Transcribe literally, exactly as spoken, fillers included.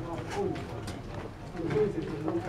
あ、そうですか。あの、ドイツで